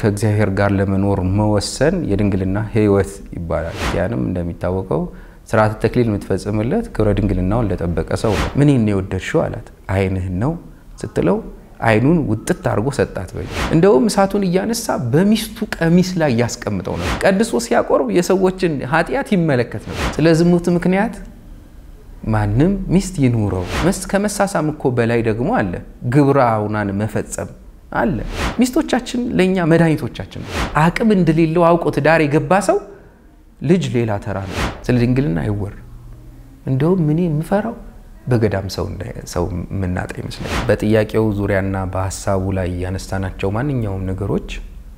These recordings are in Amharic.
ከእግዚአብሔር ጋር ለመኖር መወሰን የድንግልና ህይወት ይባላል። ያንም እንደሚታወቀው ስርዓተ ተክሊል የምትፈጽምለት ክብረ ድንግልናውን ለጠበቀ ሰው ነው። ምን ይወደድሽው አላት። አይንህን ነው ስትለው አይኑን ውጥት አድርጎ ሰጣት። እንደውም እሳቱን እያነሳ በሚስቱ ቀሚስ ላይ ያስቀምጠው ነው። ቀድሶ ሲያቆርብ የሰዎችን ኃጢያት ይመለከት ነው። ስለ ዝሙት ምክንያት ማንም ሚስት ይኑረው ከመሳሳም እኮ በላይ ደግሞ አለ ግብራውናን መፈጸም አለ። ሚስቶቻችን ለኛ መድኃኒቶቻችን ነው። አቅም እንደሌለው አውቆ ትዳር የገባ ሰው ልጅ ሌላ ተራ ነው። ስለ ድንግልና አይወር። እንደውም ምን የምፈራው በገዳም ሰው ምናጣ ይመስላል። በጥያቄው ዙሪያና በሐሳቡ ላይ ያነሳናቸው ማንኛውም ነገሮች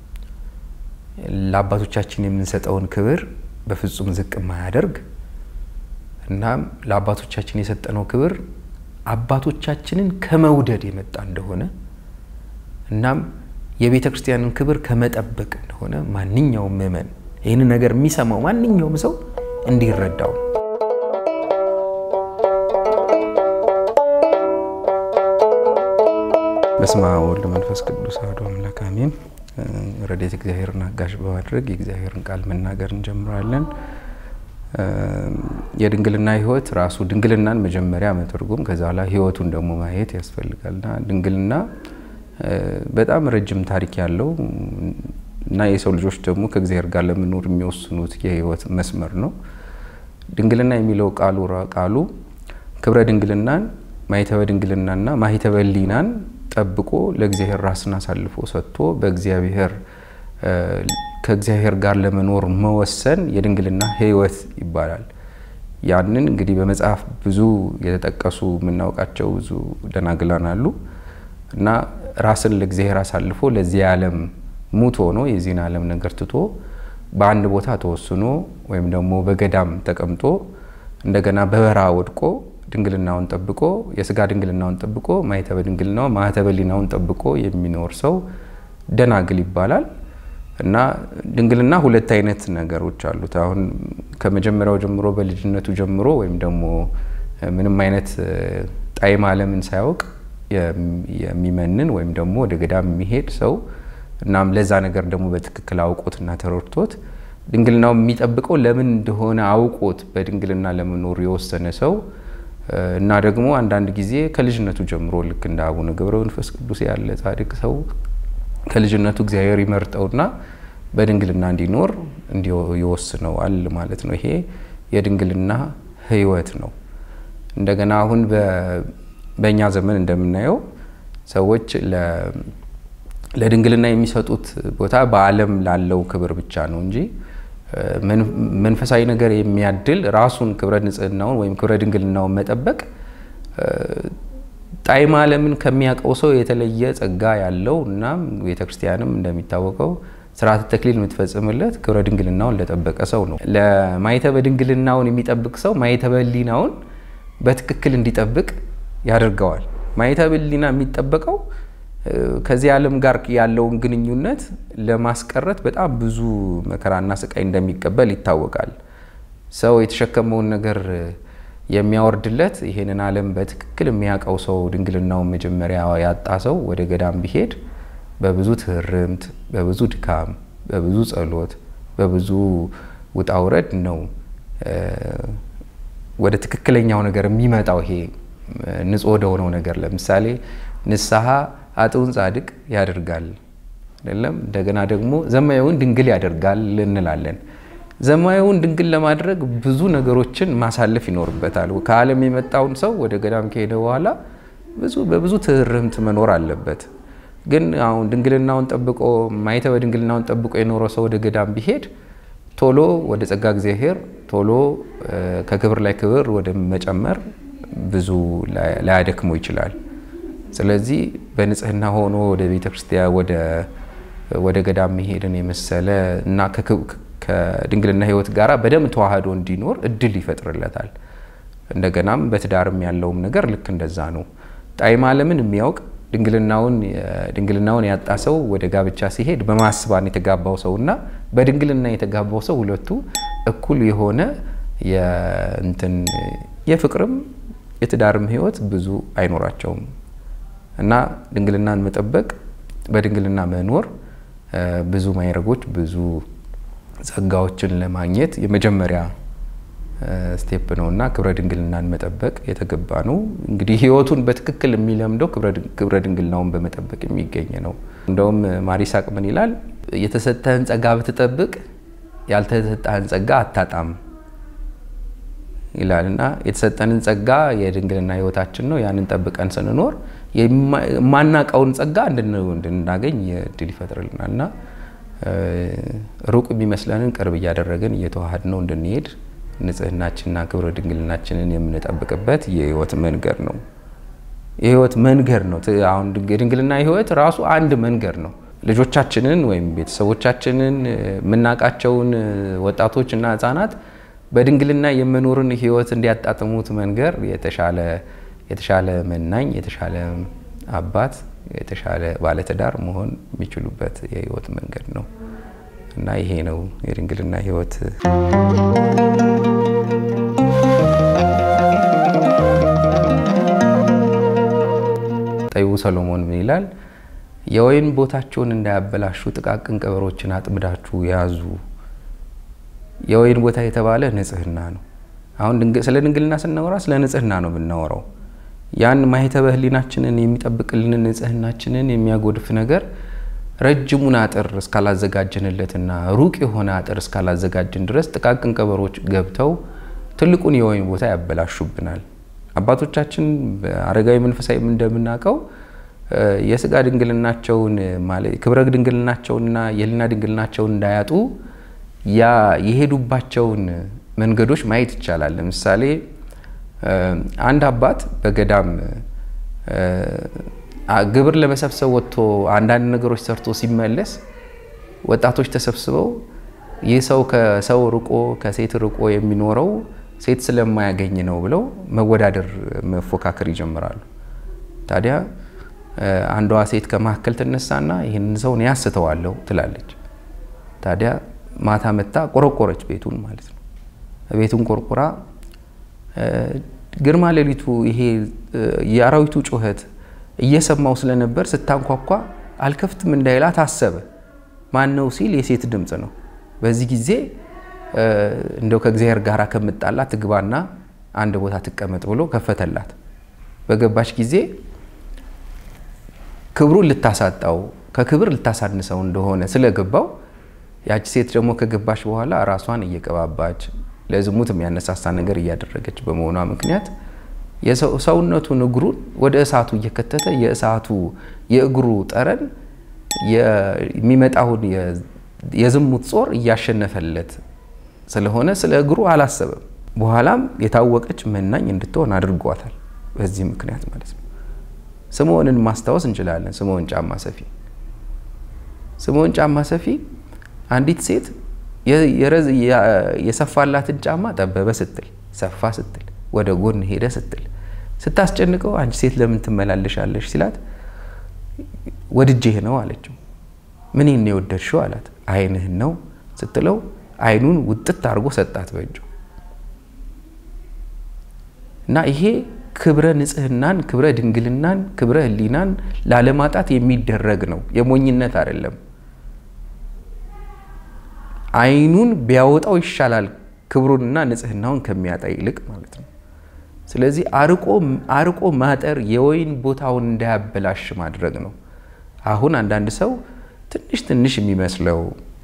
ለአባቶቻችን የምንሰጠውን ክብር በፍጹም ዝቅ ማያደርግ እና ለአባቶቻችን የሰጠነው ክብር አባቶቻችንን ከመውደድ የመጣ እንደሆነ እናም የቤተ ክርስቲያንን ክብር ከመጠበቅ እንደሆነ ማንኛውም ምእመን ይሄን ነገር የሚሰማው ማንኛውም ሰው እንዲረዳው። በስመ አብ ወወልድ ወመንፈስ ቅዱስ አሐዱ አምላክ አሜን። ረድኤተ እግዚአብሔርን አጋዥ በማድረግ የእግዚአብሔርን ቃል መናገር እንጀምራለን። የድንግልና ህይወት ራሱ ድንግልናን መጀመሪያ መተርጎም ከዛላ ህይወቱን ደግሞ ማየት ያስፈልጋልና ድንግልና በጣም ረጅም ታሪክ ያለው እና የሰው ልጆች ደግሞ ከእግዚአብሔር ጋር ለመኖር የሚወስኑት የህይወት መስመር ነው። ድንግልና የሚለው ቃሉ ክብረ ድንግልናን ማይተበ ድንግልናና ማይተበ ሊናን ጠብቆ ለእግዚአብሔር ራስን አሳልፎ ሰጥቶ በእግዚአብሔር ከእግዚአብሔር ጋር ለመኖር መወሰን የድንግልና ህይወት ይባላል። ያንን እንግዲህ በመጽሐፍ ብዙ የተጠቀሱ ምናውቃቸው ብዙ ደናግላን አሉ እና ራስን ለእግዚአብሔር አሳልፎ ለዚህ ዓለም ሙት ሆኖ የዚህን ዓለም ነገር ትቶ በአንድ ቦታ ተወስኖ ወይም ደግሞ በገዳም ተቀምጦ እንደገና በበረሃ ወድቆ ድንግልናውን ጠብቆ የሥጋ ድንግልናውን ጠብቆ ማይተበ ድንግልናው ማህተበ ሊናውን ጠብቆ የሚኖር ሰው ደናግል ይባላል። እና ድንግልና ሁለት አይነት ነገሮች አሉት። አሁን ከመጀመሪያው ጀምሮ በልጅነቱ ጀምሮ ወይም ደግሞ ምንም አይነት ጣይም ዓለምን ሳያውቅ የሚመንን ወይም ደግሞ ወደ ገዳም የሚሄድ ሰው እናም ለዛ ነገር ደግሞ በትክክል አውቆትና ተረድቶት ድንግልናው የሚጠብቀው ለምን እንደሆነ አውቆት በድንግልና ለመኖር የወሰነ ሰው እና ደግሞ አንዳንድ ጊዜ ከልጅነቱ ጀምሮ ልክ እንደ አቡነ ገብረ መንፈስ ቅዱስ ያለ ጻድቅ ሰው ከልጅነቱ እግዚአብሔር ይመርጠውና በድንግልና እንዲኖር ይወስነዋል ማለት ነው። ይሄ የድንግልና ህይወት ነው። እንደገና አሁን በእኛ ዘመን እንደምናየው ሰዎች ለድንግልና የሚሰጡት ቦታ በዓለም ላለው ክብር ብቻ ነው እንጂ መንፈሳዊ ነገር የሚያድል ራሱን ክብረ ንጽህናውን ወይም ክብረ ድንግልናውን መጠበቅ ጣይም ዓለምን ከሚያቀው ሰው የተለየ ጸጋ ያለው እና ቤተክርስቲያንም እንደሚታወቀው ስርዓተ ተክሊል የምትፈጽምለት ክብረ ድንግልናውን ለጠበቀ ሰው ነው። ለማይተበ ድንግልናውን የሚጠብቅ ሰው ማይተበ ሊናውን በትክክል እንዲጠብቅ ያደርገዋል። ማይተበ ሊና የሚጠበቀው ከዚህ ዓለም ጋር ያለውን ግንኙነት ለማስቀረት በጣም ብዙ መከራና ስቃይ እንደሚቀበል ይታወቃል። ሰው የተሸከመውን ነገር የሚያወርድለት ይሄንን ዓለም በትክክል የሚያቀው ሰው ድንግልናው መጀመሪያ ያጣ ሰው ወደ ገዳም ቢሄድ በብዙ ትህርምት በብዙ ድካም በብዙ ጸሎት በብዙ ውጣውረድ ነው ወደ ትክክለኛው ነገር የሚመጣው። ይሄ ንጹህ ወደሆነው ነገር ለምሳሌ ንስሐ አጥውን ጻድቅ ያደርጋል አይደለም። እንደገና ደግሞ ዘማዩን ድንግል ያደርጋል እንላለን። ዘማዩን ድንግል ለማድረግ ብዙ ነገሮችን ማሳለፍ ይኖርበታል። ከዓለም የመጣውን ሰው ወደ ገዳም ከሄደ በኋላ በብዙ ትህርምት መኖር አለበት። ግን አሁን ድንግልናውን ጠብቆ ማይተበ ድንግልናውን ጠብቆ የኖረው ሰው ወደ ገዳም ቢሄድ ቶሎ ወደ ጸጋ እግዚአብሔር ቶሎ ከክብር ላይ ክብር ወደ መጨመር ብዙ ላያደክሞ ይችላል። ስለዚህ በንጽህና ሆኖ ወደ ቤተክርስቲያን ወደ ገዳም መሄድን የመሰለ እና ከድንግልና ህይወት ጋራ በደም ተዋህዶ እንዲኖር እድል ይፈጥርለታል። እንደገናም በትዳርም ያለውም ነገር ልክ እንደዛ ነው። ጣይም ዓለምን የሚያውቅ ድንግልናውን ያጣ ሰው ወደ ጋብቻ ሲሄድ በማስባን የተጋባው ሰውና በድንግልና የተጋባው ሰው ሁለቱ እኩል የሆነ የፍቅርም የትዳርም ህይወት ብዙ አይኖራቸውም። እና ድንግልናን መጠበቅ በድንግልና መኖር ብዙ ማይረጎች ብዙ ጸጋዎችን ለማግኘት የመጀመሪያ ስቴፕ ነውና ክብረ ድንግልናን መጠበቅ የተገባ ነው። እንግዲህ ህይወቱን በትክክል የሚለምደው ክብረ ድንግልናውን በመጠበቅ የሚገኝ ነው። እንደውም ማር ይስሐቅ ምን ይላል? የተሰጠህን ጸጋ ብትጠብቅ ያልተሰጠህን ጸጋ አታጣም ይላልና የተሰጠንን ጸጋ የድንግልና ህይወታችን ነው። ያንን ጠብቀን ስንኖር የማናቀውን ጸጋ እንድናገኝ እድል ይፈጥርልናልና ሩቅ የሚመስለንን ቅርብ እያደረግን እየተዋሃድነው እንድንሄድ ንጽህናችንና ክብረ ድንግልናችንን የምንጠብቅበት የህይወት መንገድ ነው። የህይወት መንገድ ነው። አሁን ድንግልና ህይወት ራሱ አንድ መንገድ ነው። ልጆቻችንን ወይም ቤተሰቦቻችንን ምናቃቸውን ወጣቶችና ህፃናት በድንግልና የመኖርን ህይወት እንዲያጣጥሙት መንገር የተሻለ መናኝ የተሻለ አባት የተሻለ ባለትዳር መሆን የሚችሉበት የህይወት መንገድ ነው እና ይሄ ነው የድንግልና ህይወት። ጠቢቡ ሰሎሞን ምን ይላል? የወይን ቦታቸውን እንዳያበላሹ ጥቃቅን ቀበሮችን አጥምዳችሁ ያዙ። የወይን ቦታ የተባለ ንጽህና ነው። አሁን ስለ ድንግልና ስናወራ ስለ ንጽህና ነው የምናወራው። ያን ማህተበ ህሊናችንን የሚጠብቅልን ንጽህናችንን የሚያጎድፍ ነገር ረጅሙን አጥር እስካላዘጋጀንለትና ሩቅ የሆነ አጥር እስካላዘጋጀን ድረስ ጥቃቅን ቀበሮች ገብተው ትልቁን የወይን ቦታ ያበላሹብናል። አባቶቻችን አረጋዊ መንፈሳዊ እንደምናቀው የስጋ ድንግልናቸውን ማለት ክብረ ድንግልናቸውንና የህሊና ድንግልናቸውን እንዳያጡ ያ የሄዱባቸውን መንገዶች ማየት ይቻላል። ለምሳሌ አንድ አባት በገዳም ግብር ለመሰብሰብ ወጥቶ አንዳንድ ነገሮች ሰርቶ ሲመለስ ወጣቶች ተሰብስበው ይህ ሰው ከሰው ርቆ ከሴት ርቆ የሚኖረው ሴት ስለማያገኝ ነው ብለው መወዳደር መፎካከር ይጀምራሉ። ታዲያ አንዷ ሴት ከመሐከል ተነሳና ይሄን ሰው ነው ያስተዋለው ትላለች። ታዲያ ማታ መጣ ቆረቆረች ቤቱን ማለት ነው። ቤቱን ቆርቆራ ግርማ ሌሊቱ ይሄ የአራዊቱ ጩኸት እየሰማው ስለነበር ስታንኳኳ አልከፍትም እንዳይላት አሰበ። ማን ነው ሲል የሴት ድምጽ ነው። በዚህ ጊዜ እንደው ከእግዚአብሔር ጋር ከመጣላ ትግባና አንድ ቦታ ተቀመጥ ብሎ ከፈተላት። በገባች ጊዜ ክብሩን ልታሳጣው ከክብር ልታሳንሰው እንደሆነ ስለገባው ያቺ ሴት ደግሞ ከገባች በኋላ ራሷን እየቀባባች ለዝሙት የሚያነሳሳ ነገር እያደረገች በመሆኗ ምክንያት የሰውነቱን እግሩን ወደ እሳቱ እየከተተ የእሳቱ የእግሩ ጠረን የሚመጣውን የዝሙት ጾር እያሸነፈለት ስለሆነ ስለ እግሩ አላሰበም። በኋላም የታወቀች መናኝ እንድትሆን አድርጓታል። በዚህ ምክንያት ማለት ነው። ስምዖንን ማስታወስ እንችላለን። ስምዖን ጫማ ሰፊ አንዲት ሴት የሰፋላትን ጫማ ጠበበ ስትል ሰፋ ስትል ወደ ጎን ሄደ ስትል ስታስጨንቀው አንቺ ሴት ለምን ትመላለሻለሽ ሲላት ወድጄህ ነው አለችው። ምን ነው የወደድሽው አላት። አይንህን ነው ስትለው አይኑን ውጥት አድርጎ ሰጣት በእጁ። እና ይሄ ክብረ ንጽህናን ክብረ ድንግልናን ክብረ ህሊናን ላለማጣት የሚደረግ ነው። የሞኝነት አይደለም። አይኑን ቢያወጣው ይሻላል ክብሩንና ንጽህናውን ከሚያጣ ይልቅ ማለት ነው። ስለዚህ አርቆ ማጠር የወይን ቦታውን እንዳያበላሽ ማድረግ ነው። አሁን አንዳንድ ሰው ትንሽ የሚመስለው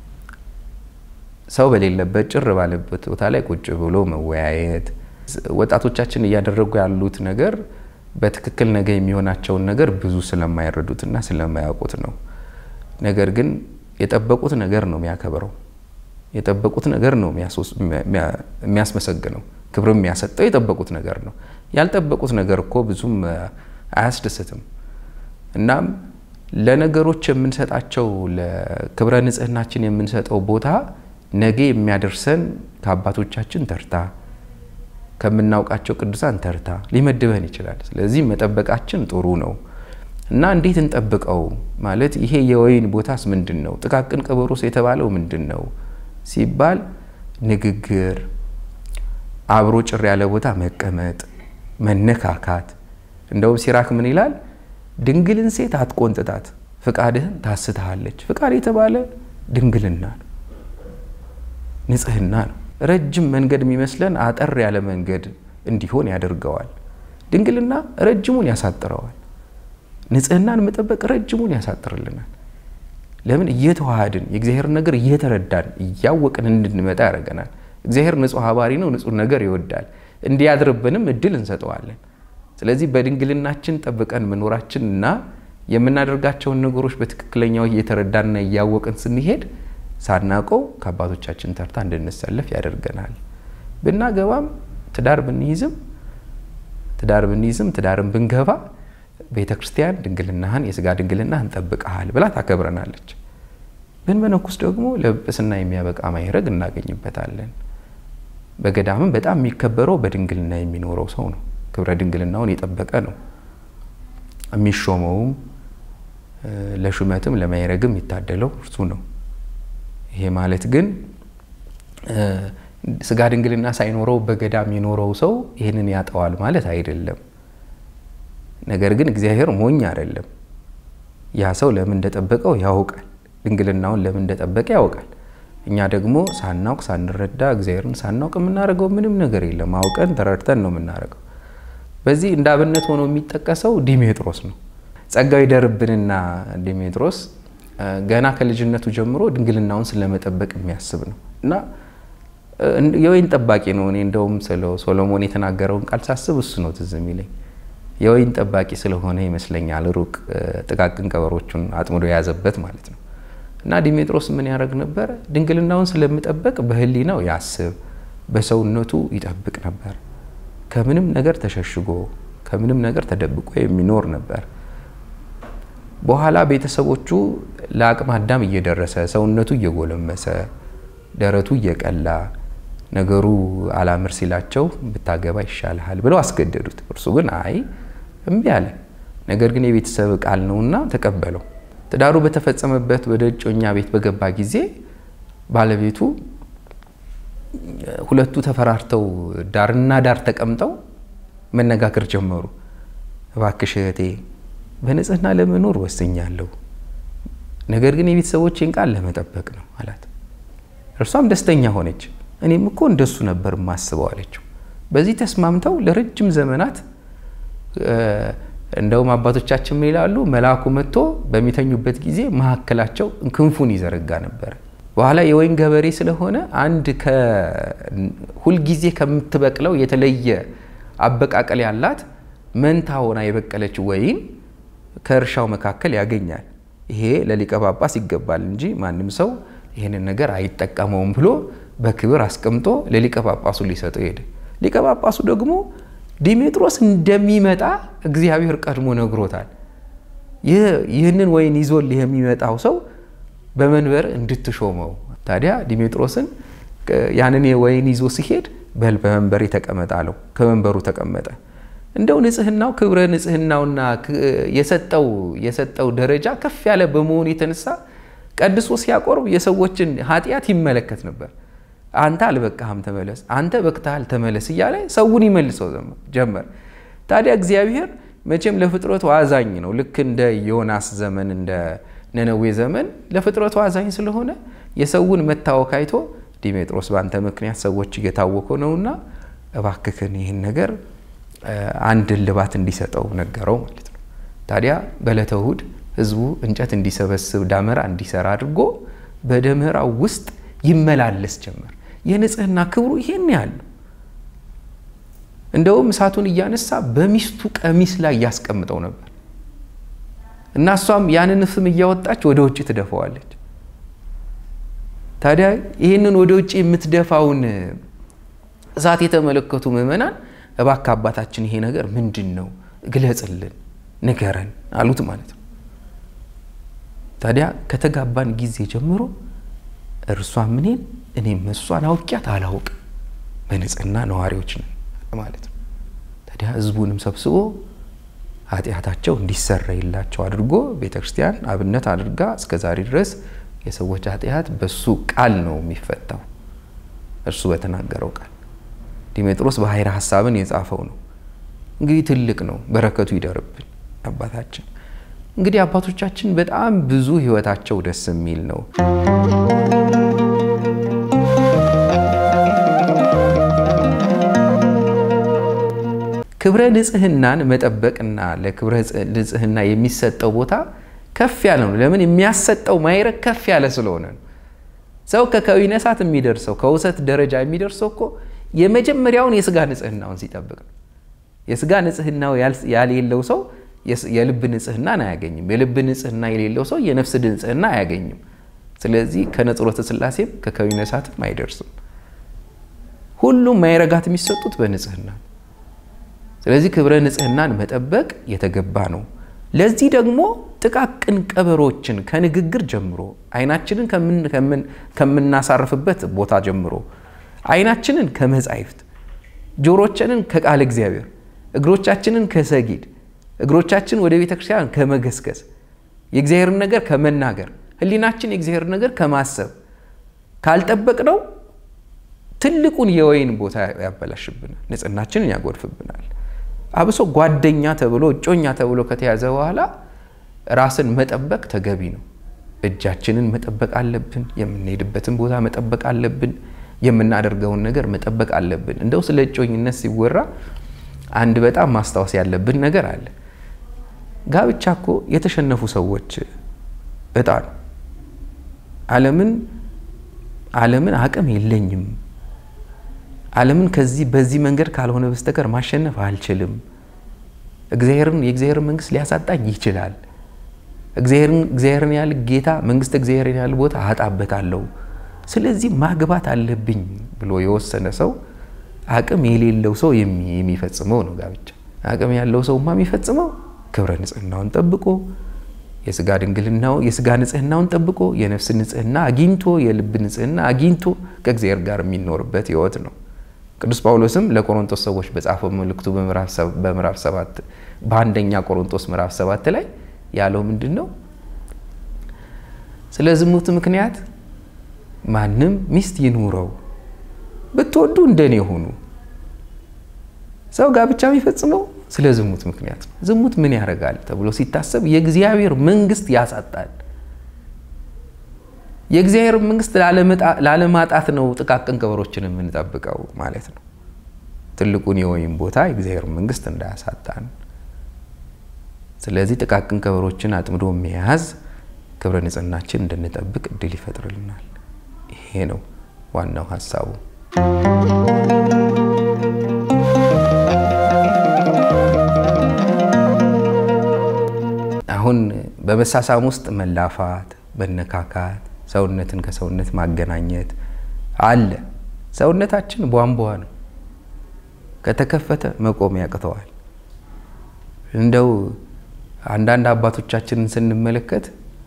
ሰው በሌለበት ጭር ባለበት ቦታ ላይ ቁጭ ብሎ መወያየት ወጣቶቻችን እያደረጉ ያሉት ነገር በትክክል ነገ የሚሆናቸውን ነገር ብዙ ስለማይረዱትና ስለማያውቁት ነው። ነገር ግን የጠበቁት ነገር ነው የሚያከብረው። የጠበቁት ነገር ነው የሚያስመሰግነው። ክብር የሚያሰጠው የጠበቁት ነገር ነው። ያልጠበቁት ነገር እኮ ብዙም አያስደስትም። እናም ለነገሮች የምንሰጣቸው ለክብረ ንጽህናችን የምንሰጠው ቦታ ነገ የሚያደርሰን ከአባቶቻችን ተርታ ከምናውቃቸው ቅዱሳን ተርታ ሊመድበን ይችላል። ስለዚህ መጠበቃችን ጥሩ ነው። እና እንዴት እንጠብቀው ማለት ይሄ የወይን ቦታስ ምንድነው? ጥቃቅን ቀበሮስ የተባለው ምንድነው ሲባል ንግግር፣ አብሮ ጭር ያለ ቦታ መቀመጥ፣ መነካካት። እንደው ሲራክ ምን ይላል? ድንግልን ሴት አትቆንጥጣት ፍቃድህን ታስተሃለች። ፍቃድ የተባለ ድንግልና ነው፣ ንጽህና ነው። ረጅም መንገድ የሚመስለን አጠር ያለ መንገድ እንዲሆን ያደርገዋል። ድንግልና ረጅሙን ያሳጥረዋል። ንጽህናን መጠበቅ ረጅሙን ያሳጥርልናል። ለምን? እየተዋሃድን የእግዚአብሔር ነገር እየተረዳን እያወቅን እንድንመጣ ያደርገናል። እግዚአብሔር ንጹህ ባህሪ ነው፣ ንጹህ ነገር ይወዳል። እንዲያድርብንም እድል እንሰጠዋለን። ስለዚህ በድንግልናችን ጠብቀን መኖራችንና የምናደርጋቸውን ነገሮች በትክክለኛው እየተረዳንና እያወቅን ስንሄድ ሳናቀው ከአባቶቻችን ተርታ እንድንሰለፍ ያደርገናል። ብናገባም ትዳርን ብንገባ ቤተክርስቲያን ድንግልናህን የሥጋ ድንግልናህን ጠብቀሃል ብላ ታከብረናለች። ብንመነኩስ ደግሞ ለጵጵስና የሚያበቃ ማዕረግ እናገኝበታለን። በገዳምም በጣም የሚከበረው በድንግልና የሚኖረው ሰው ነው። ክብረ ድንግልናውን የጠበቀ ነው። የሚሾመውም ለሹመትም ለማዕረግም ይታደለው እርሱ ነው። ይሄ ማለት ግን ሥጋ ድንግልና ሳይኖረው በገዳም የኖረው ሰው ይሄንን ያጣዋል ማለት አይደለም። ነገር ግን እግዚአብሔር ሞኝ አይደለም። ያ ሰው ለምን እንደጠበቀው ያውቃል። ድንግልናውን ለምን እንደጠበቀ ያውቃል። እኛ ደግሞ ሳናውቅ ሳንረዳ እግዚአብሔርን ሳናውቅ የምናደርገው ምንም ነገር የለም። አውቀን ተረድተን ነው የምናደርገው። በዚህ እንዳብነት ሆኖ የሚጠቀሰው ዲሜጥሮስ ነው። ጸጋው ይደርብንና ዲሜጥሮስ ገና ከልጅነቱ ጀምሮ ድንግልናውን ስለመጠበቅ የሚያስብ ነው እና የወይን ጠባቂ ነው። እኔ እንደውም ሶሎሞን የተናገረውን ቃል ሳስብ እሱ ነው ትዝ የሚለኝ። የወይን ጠባቂ ስለሆነ ይመስለኛል ሩቅ ጥቃቅን ቀበሮቹን አጥምዶ የያዘበት ማለት ነው። እና ዲሜጥሮስ ምን ያደርግ ነበር? ድንግልናውን ስለመጠበቅ በህሊናው ያስብ፣ በሰውነቱ ይጠብቅ ነበር። ከምንም ነገር ተሸሽጎ ከምንም ነገር ተደብቆ የሚኖር ነበር። በኋላ ቤተሰቦቹ ለአቅመ አዳም እየደረሰ ሰውነቱ እየጎለመሰ ደረቱ እየቀላ ነገሩ አላምር ሲላቸው ብታገባ ይሻልሃል ብለው አስገደዱት። እርሱ ግን አይ እምቢ አለ። ነገር ግን የቤተሰብ ቃል ነውና ተቀበለው። ትዳሩ በተፈጸመበት ወደ እጮኛ ቤት በገባ ጊዜ ባለቤቱ ሁለቱ ተፈራርተው ዳርና ዳር ተቀምጠው መነጋገር ጀመሩ። እባክሽ እህቴ በንጽህና ለመኖር ወስኛለሁ፣ ነገር ግን የቤተሰቦቼን ቃል ለመጠበቅ ነው አላት። እርሷም ደስተኛ ሆነች። እኔም እኮ እንደሱ ነበር ማስበው አለችው። በዚህ ተስማምተው ለረጅም ዘመናት እንደውም አባቶቻችን ምን ይላሉ? መልአኩ መጥቶ በሚተኙበት ጊዜ መሐከላቸው ክንፉን ይዘረጋ ነበር። በኋላ የወይን ገበሬ ስለሆነ አንድ ሁል ጊዜ ከምትበቅለው የተለየ አበቃቀል ያላት መንታ ሆና የበቀለች ወይን ከእርሻው መካከል ያገኛል። ይሄ ለሊቀ ጳጳስ ይገባል እንጂ ማንም ሰው ይሄንን ነገር አይጠቀመውም ብሎ በክብር አስቀምጦ ለሊቀ ጳጳሱ ሊሰጠው ሄደ። ሊቀ ጳጳሱ ደግሞ ዲሜጥሮስ እንደሚመጣ እግዚአብሔር ቀድሞ ነግሮታል። ይህንን ወይን ይዞልህ የሚመጣው ሰው በመንበር እንድትሾመው። ታዲያ ዲሜጥሮስን ያንን ወይን ይዞ ሲሄድ በል በመንበር ተቀመጣለው። ከመንበሩ ተቀመጠ። እንደው ንጽህናው ክብረ ንጽህናውና የሰጠው ደረጃ ከፍ ያለ በመሆኑ የተነሳ ቀድሶ ሲያቆርብ የሰዎችን ኃጢያት ይመለከት ነበር። አንተ አልበቃህም ተመለስ፣ አንተ በቅተሃል ተመለስ እያለ ሰውን ይመልሰው ጀመር። ታዲያ እግዚአብሔር መቼም ለፍጥረቱ አዛኝ ነው። ልክ እንደ ዮናስ ዘመን እንደ ነነዌ ዘመን ለፍጥረቱ አዛኝ ስለሆነ የሰውን መታወክ አይቶ ዲሜጥሮስ ባንተ ምክንያት ሰዎች እየታወቁ ነውና እባክህን ይህን ነገር አንድ ልባት እንዲሰጠው ነገረው ማለት ነው። ታዲያ በዕለተ እሑድ ህዝቡ እንጨት እንዲሰበስብ ዳመራ እንዲሰራ አድርጎ በደመራው ውስጥ ይመላለስ ጀመር። የንጽህና ክብሩ ይሄን ያህል ነው። እንደውም እሳቱን እያነሳ በሚስቱ ቀሚስ ላይ ያስቀምጠው ነበር እና እሷም ያንን ፍም እያወጣች ወደ ውጭ ትደፋዋለች። ታዲያ ይሄንን ወደ ውጭ የምትደፋውን እሳት የተመለከቱ ምዕመናን እባክህ አባታችን ይሄ ነገር ምንድነው ግለጽልን ንገረን አሉት ማለት ነው። ታዲያ ከተጋባን ጊዜ ጀምሮ እርሷ እኔም እሷን አውቂያት አላውቅ በንጽህና ነዋሪዎች ነን ማለት ነው። ታዲያ ህዝቡንም ሰብስቦ ኃጢአታቸው እንዲሰረይላቸው አድርጎ ቤተክርስቲያን አብነት አድርጋ እስከዛሬ ድረስ የሰዎች ኃጢአት በሱ ቃል ነው የሚፈታው፣ እርሱ በተናገረው ቃል። ዲሜጥሮስ በኃይረ ሐሳብን የጻፈው ነው። እንግዲህ ትልቅ ነው፣ በረከቱ ይደርብን አባታችን። እንግዲህ አባቶቻችን በጣም ብዙ ህይወታቸው ደስ የሚል ነው። ክብረ ንጽህናን መጠበቅና ለክብረ ንጽህና የሚሰጠው ቦታ ከፍ ያለ ነው። ለምን የሚያሰጠው ማይረግ ከፍ ያለ ስለሆነ ነው። ሰው ከከዊነሳት የሚደርሰው ከውሰት ደረጃ የሚደርሰው እኮ የመጀመሪያውን የስጋ ንጽህናውን ሲጠብቅ ነው። የስጋ ንጽህናው ያሌለው ሰው የልብ ንጽህናን አያገኝም። የልብ ንጽህና የሌለው ሰው የነፍስ ንጽህና አያገኝም። ስለዚህ ከነጽሮተ ሥላሴም ከከዊነሳትም አይደርስም። ሁሉም ማይረጋት የሚሰጡት በንጽህና። ስለዚህ ክብረ ንጽህናን መጠበቅ የተገባ ነው። ለዚህ ደግሞ ጥቃቅን ቀበሮችን ከንግግር ጀምሮ አይናችንን ከምናሳርፍበት ቦታ ጀምሮ አይናችንን ከመጻሕፍት ጆሮችንን ከቃል እግዚአብሔር እግሮቻችንን ከሰጊድ እግሮቻችን ወደ ቤተክርስቲያን ከመገስገስ የእግዚአብሔርን ነገር ከመናገር ህሊናችን የእግዚአብሔርን ነገር ከማሰብ ካልጠበቅነው ትልቁን የወይን ቦታ ያበላሽብናል፣ ንጽህናችንን ያጎድፍብናል። አብሶ ጓደኛ ተብሎ እጮኛ ተብሎ ከተያዘ በኋላ ራስን መጠበቅ ተገቢ ነው። እጃችንን መጠበቅ አለብን፣ የምንሄድበትን ቦታ መጠበቅ አለብን፣ የምናደርገውን ነገር መጠበቅ አለብን። እንደው ስለ እጮኝነት ሲወራ አንድ በጣም ማስታወስ ያለብን ነገር አለ። ጋብቻ እኮ የተሸነፉ ሰዎች እጣ ነው። ዓለምን አቅም የለኝም፣ ዓለምን በዚህ መንገድ ካልሆነ በስተቀር ማሸነፍ አልችልም፣ የእግዚአብሔርን መንግስት ሊያሳጣኝ ይችላል፣ እግዚአብሔርን ያህል ጌታ መንግስት እግዚአብሔርን ያህል ቦታ አጣበታለሁ፣ ስለዚህ ማግባት አለብኝ ብሎ የወሰነ ሰው አቅም የሌለው ሰው የሚፈጽመው ነው ጋብቻ። አቅም ያለው ሰውማ የሚፈጽመው ክብረ ንጽህናውን ጠብቆ የስጋ ንጽህናውን ጠብቆ የነፍስ ንጽህና አግኝቶ የልብ ንጽህና አግኝቶ ከእግዚአብሔር ጋር የሚኖርበት ህይወት ነው። ቅዱስ ጳውሎስም ለቆሮንቶስ ሰዎች በጻፈው መልእክቱ በምዕራፍ 7 በአንደኛ ቆሮንቶስ ምዕራፍ 7 ላይ ያለው ምንድነው? ስለ ዝሙት ምክንያት ማንም ሚስት ይኑረው ብትወዱ እንደኔ ሆኑ። ሰው ጋብቻ የሚፈጽመው ስለ ዝሙት ምክንያት ነው። ዝሙት ምን ያደርጋል ተብሎ ሲታሰብ የእግዚአብሔር መንግስት ያሳጣል። የእግዚአብሔር መንግስት ላለማጣት ነው ጥቃቅን ቀበሮችን የምንጠብቀው ማለት ነው። ትልቁን የወይን ቦታ የእግዚአብሔር መንግስት እንዳያሳጣን። ስለዚህ ጥቃቅን ቀበሮችን አጥምዶ መያዝ ክብረ ንጽህናችን እንድንጠብቅ እድል ይፈጥርልናል። ይሄ ነው ዋናው ሐሳቡ። አሁን በመሳሳም ውስጥ መላፋት፣ መነካካት፣ ሰውነትን ከሰውነት ማገናኘት አለ። ሰውነታችን ቧንቧ ነው፣ ከተከፈተ መቆም ያቅተዋል። እንደው አንዳንድ አባቶቻችንን ስንመለከት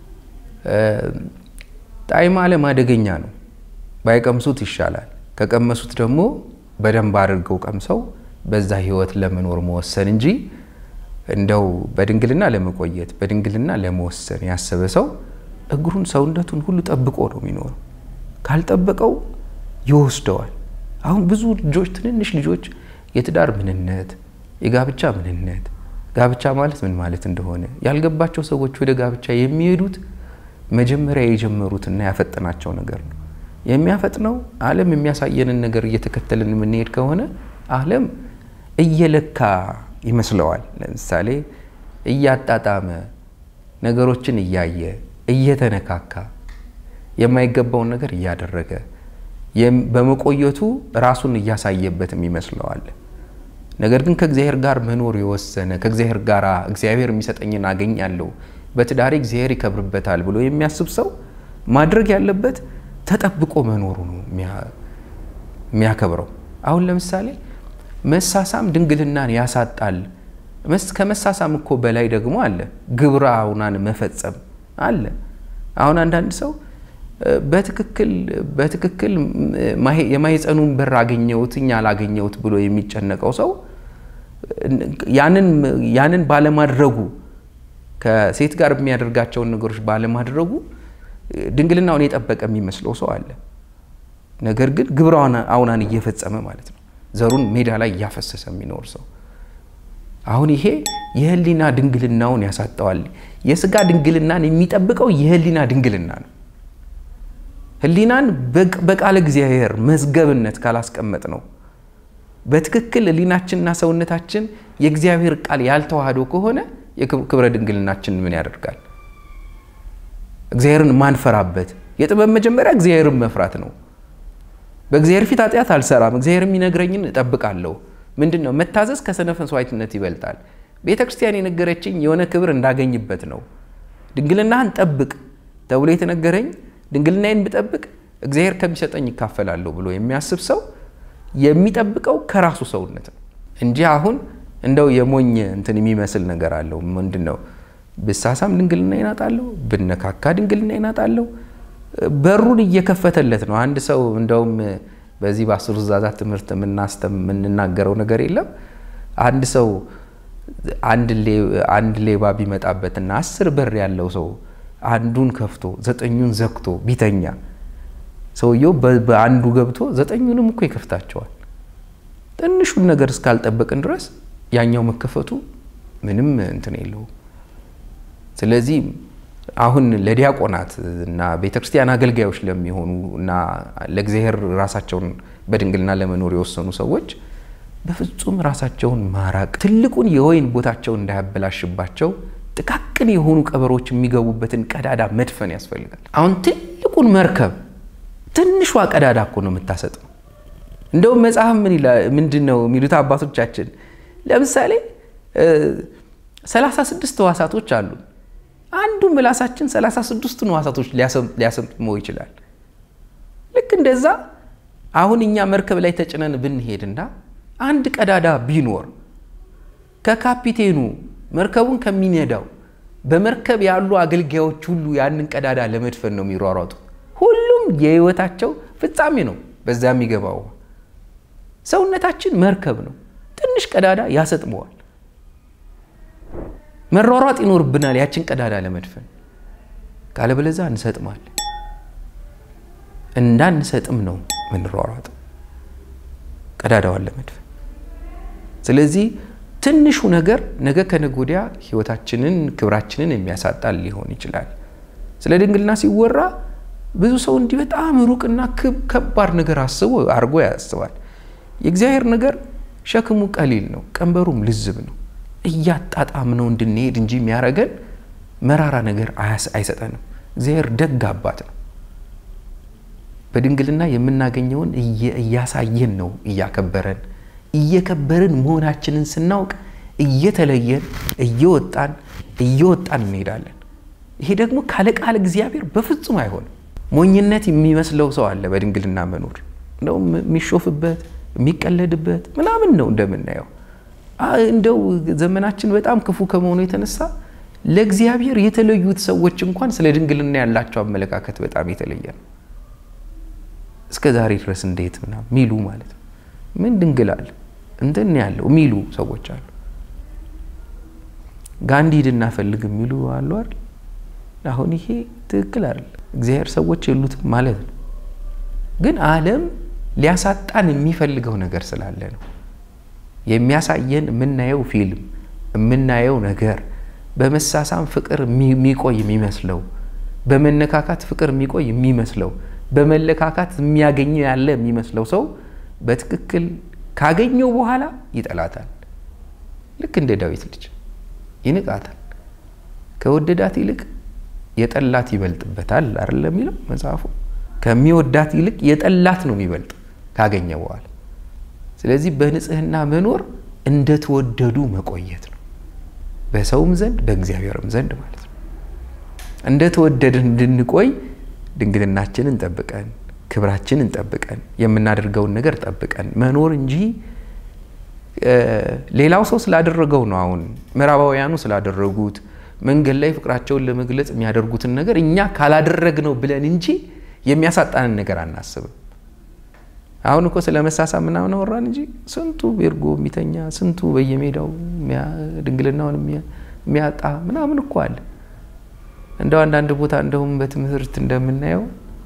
ጣዕመ ዓለም አደገኛ ነው፣ ባይቀምሱት ይሻላል። ከቀመሱት ደግሞ በደንብ አድርገው ቀምሰው በዛ ህይወት ለመኖር መወሰን እንጂ እንደው በድንግልና ለመቆየት በድንግልና ለመወሰን ያሰበ ሰው እግሩን ሰውነቱን ሁሉ ጠብቆ ነው የሚኖረው። ካልጠበቀው ይወስደዋል። አሁን ብዙ ልጆች ትንንሽ ልጆች የትዳር ምንነት፣ የጋብቻ ምንነት፣ ጋብቻ ማለት ምን ማለት እንደሆነ ያልገባቸው ሰዎች ወደ ጋብቻ የሚሄዱት መጀመሪያ የጀመሩትና ያፈጠናቸው ነገር ነው። የሚያፈጥነው ዓለም የሚያሳየንን ነገር እየተከተልን የምንሄድ ከሆነ ዓለም እየለካ ይመስለዋል። ለምሳሌ እያጣጣመ ነገሮችን እያየ እየተነካካ የማይገባውን ነገር እያደረገ በመቆየቱ ራሱን እያሳየበትም ይመስለዋል። ነገር ግን ከእግዚአብሔር ጋር መኖር የወሰነ ከእግዚአብሔር ጋር እግዚአብሔር የሚሰጠኝን አገኛለሁ በትዳሬ እግዚአብሔር ይከብርበታል ብሎ የሚያስብ ሰው ማድረግ ያለበት ተጠብቆ መኖሩ ነው የሚያከብረው። አሁን ለምሳሌ መሳሳም ድንግልናን ያሳጣል። ከመሳሳም እኮ በላይ ደግሞ አለ ግብረ አውናን መፈጸም አለ። አሁን አንዳንድ ሰው በትክክል የማይጸኑን በር አገኘውትኛ አላገኘውት ብሎ የሚጨነቀው ሰው ያንን ባለማድረጉ ከሴት ጋር የሚያደርጋቸውን ነገሮች ባለማድረጉ ድንግልናውን የጠበቀ የሚመስለው ሰው አለ። ነገር ግን ግብረ አውናን እየፈጸመ ማለት ነው። ዘሩን ሜዳ ላይ ያፈሰሰ የሚኖር ሰው አሁን ይሄ የህሊና ድንግልናውን ያሳጣዋል የስጋ ድንግልናን የሚጠብቀው የህሊና ድንግልና ነው ህሊናን በቃለ እግዚአብሔር መዝገብነት ካላስቀመጥ ነው በትክክል ህሊናችንና ሰውነታችን የእግዚአብሔር ቃል ያልተዋህዶ ከሆነ የክብረ ድንግልናችን ምን ያደርጋል እግዚአብሔርን ማንፈራበት የጥበብ መጀመሪያ እግዚአብሔርን መፍራት ነው በእግዚአብሔር ፊት ኃጢአት አልሰራም እግዚአብሔር የሚነግረኝን እጠብቃለሁ ምንድነው መታዘዝ ከሰነፍ መስዋዕትነት ይበልጣል ቤተክርስቲያን የነገረችኝ የሆነ ክብር እንዳገኝበት ነው ድንግልናህን ጠብቅ ተብሎ የተነገረኝ ድንግልናዬን ብጠብቅ እግዚአብሔር ከሚሰጠኝ ይካፈላል ብሎ የሚያስብ ሰው የሚጠብቀው ከራሱ ሰውነት ነው እንጂ አሁን እንደው የሞኝ እንትን የሚመስል ነገር አለው ምንድነው በሳሳም ድንግልናዬን አጣለው በነካካ ድንግልናዬን አጣለው በሩን እየከፈተለት ነው አንድ ሰው እንደውም በዚህ በአስሩ ትእዛዛት ትምህርት የምንናገረው ነገር የለም አንድ ሰው አንድ ሌባ ቢመጣበትና 10 በር ያለው ሰው አንዱን ከፍቶ 9ኙን ዘግቶ ቢተኛ ሰውየው በአንዱ ገብቶ 9ኙንም እኮ ይከፍታቸዋል ትንሹን ነገር እስካልጠበቅን ድረስ ያኛው መከፈቱ ምንም እንትን የለው ስለዚህ አሁን ለዲያቆናት እና ቤተክርስቲያን አገልጋዮች ለሚሆኑና ለእግዚአብሔር ራሳቸውን በድንግልና ለመኖር የወሰኑ ሰዎች በፍጹም ራሳቸውን ማራቅ ትልቁን የወይን ቦታቸውን እንዳያበላሽባቸው ጥቃቅን የሆኑ ቀበሮች የሚገቡበትን ቀዳዳ መድፈን ያስፈልጋል አሁን ትልቁን መርከብ ትንሿ ቀዳዳ እኮ ነው የምታሰጠው እንደው መጽሐፍ ምንድነው የሚሉት አባቶቻችን ለምሳሌ 36 ዋሳቶች አሉ አንዱ ምላሳችን 36 ዋሳቶች ሊያሰምጥመው ይችላል ልክ እንደዛ አሁን እኛ መርከብ ላይ ተጭነን ብንሄድና አንድ ቀዳዳ ቢኖር ከካፒቴኑ መርከቡን ከሚነዳው በመርከብ ያሉ አገልጋዮች ሁሉ ያንን ቀዳዳ ለመድፈን ነው የሚሯሯጡ ሁሉም የህይወታቸው ፍጻሜ ነው በዛ የሚገባው ሰውነታችን መርከብ ነው ትንሽ ቀዳዳ ያሰጥመዋል መሯሯጥ ይኖርብናል ያችን ቀዳዳ ለመድፈን ካለበለዛ እንሰጥማለን እንዳንሰጥም ነው ምንሯሯጥ ቀዳዳውን ለመድፈን ስለዚህ ትንሹ ነገር ነገ ከነጎዲያ ህይወታችንን ክብራችንን የሚያሳጣል ሊሆን ይችላል ስለ ድንግልና ሲወራ ብዙ ሰው እንዲህ በጣም ሩቅና ከባድ ነገር አስቦ አርጎ ያስባል የእግዚአብሔር ነገር ሸክሙ ቀሊል ነው ቀንበሩም ልዝብ ነው እያጣጣም ነው እንድንሄድ እንጂ የሚያረገን መራራ ነገር አይሰጠንም እግዚአብሔር ደግ አባት ነው በድንግልና የምናገኘውን እያሳየን ነው እያከበረን እየከበርን መሆናችንን ስናውቅ እየተለየን እየወጣን እንሄዳለን ይሄ ደግሞ ካለ ቃል እግዚአብሔር በፍጹም አይሆንም ሞኝነት የሚመስለው ሰው አለ በድንግልና መኖር ነው የሚሾፍበት የሚቀለድበት ምናምን ነው እንደምናየው እንደው ዘመናችን በጣም ክፉ ከመሆኑ የተነሳ ለእግዚአብሔር የተለዩት ሰዎች እንኳን ስለ ድንግልና ያላቸው አመለካከት በጣም የተለየ ነው እስከዛሬ ድረስ እንዴት ምናምን ሚሉ ማለት ነው ምን ድንግላል እንትን ያለው ሚሉ ሰዎች አሉ ጋንዲድና ፈልግ ሚሉ አሉ አይደል አሁን ይሄ ትክክል አይደል እግዚአብሔር ሰዎች የሉት ማለት ነው ግን ዓለም ሊያሳጣን የሚፈልገው ነገር ስላለ ነው የሚያሳየን የምናየው ፊልም የምናየው ነገር በመሳሳም ፍቅር የሚቆይ የሚመስለው በመነካካት ፍቅር የሚቆይ የሚመስለው በመለካካት የሚያገኘው ያለ የሚመስለው ሰው በትክክል ካገኘው በኋላ ይጠላታል ልክ እንደ ዳዊት ልጅ ይንቃታል ከወደዳት ይልቅ የጠላት ይበልጥበታል አይደል የሚለው መጽሐፉ ከሚወዳት ይልቅ የጠላት ነው የሚበልጥ ካገኘው በኋላ ስለዚህ በንጽህና መኖር እንደተወደዱ መቆየት ነው በሰውም ዘንድ በእግዚአብሔርም ዘንድ ማለት ነው እንደተወደድን እንድንቆይ ድንግልናችንን ጠብቀን ክብራችንን ጠብቀን የምናደርገው ነገር ጠብቀን መኖር እንጂ ሌላው ሰው ስላደረገው ነው አሁን ምዕራባውያኑ ስላደረጉት መንገድ ላይ ፍቅራቸውን ለመግለጽ የሚያደርጉትን ነገር እኛ ካላደረግነው ብለን እንጂ የሚያሳጣንን ነገር አናስብም አሁን እኮ ስለመሳሳም ምናምን ወራን እንጂ ስንቱ ቤርጎ የሚተኛ ስንቱ በየሜዳው ድንግልናውን የሚያጣ ምናምን እኮ አለ እንደው አንዳንድ ቦታ እንደውም በትምህርት እንደምናየው